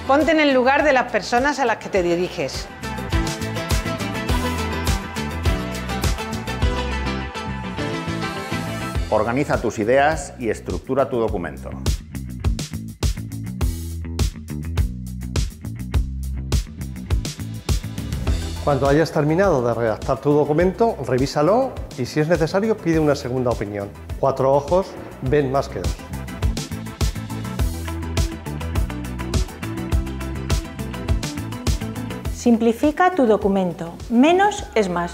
Ponte en el lugar de las personas a las que te diriges. Organiza tus ideas y estructura tu documento. Cuando hayas terminado de redactar tu documento, revísalo y, si es necesario, pide una segunda opinión. 4 ojos ven más que 2. Simplifica tu documento. Menos es más.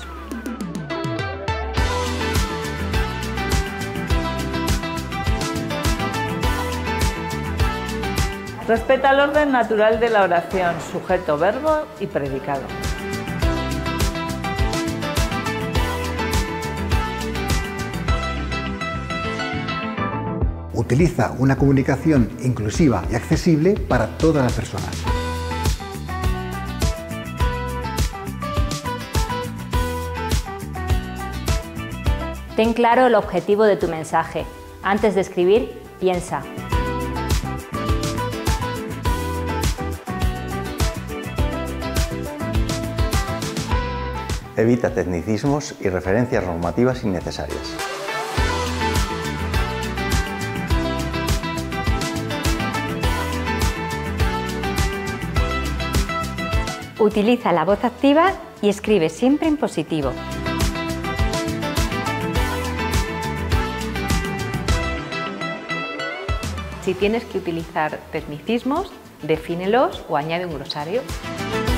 Respeta el orden natural de la oración, sujeto, verbo y predicado. Utiliza una comunicación inclusiva y accesible para todas las personas. Ten claro el objetivo de tu mensaje. Antes de escribir, piensa. Evita tecnicismos y referencias normativas innecesarias. Utiliza la voz activa y escribe siempre en positivo. Si tienes que utilizar tecnicismos, defínelos o añade un glosario.